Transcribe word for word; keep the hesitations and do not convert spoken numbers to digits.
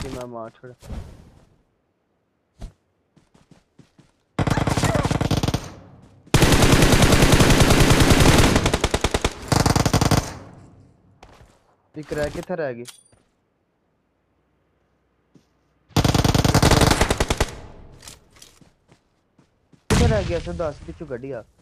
कि मैं मार छोड़ा। एक रह किथे रह गई किथे रह गया? सर दस पिछू गड्डी आ